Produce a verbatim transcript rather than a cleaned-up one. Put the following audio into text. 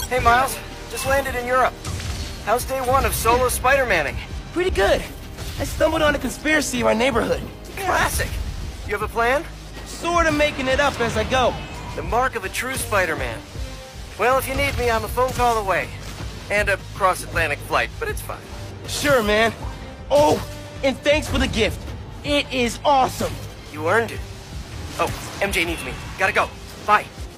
Hey, Miles. Just landed in Europe. How's day one of solo Spider-Manning? Pretty good. I stumbled on a conspiracy in our neighborhood. Classic. You have a plan? Sort of making it up as I go. The mark of a true Spider-Man. Well, if you need me, I'm a phone call away. And a cross-Atlantic flight, but it's fine. Sure, man. Oh, and thanks for the gift. It is awesome. You earned it. Oh, M J needs me. Gotta go. Bye.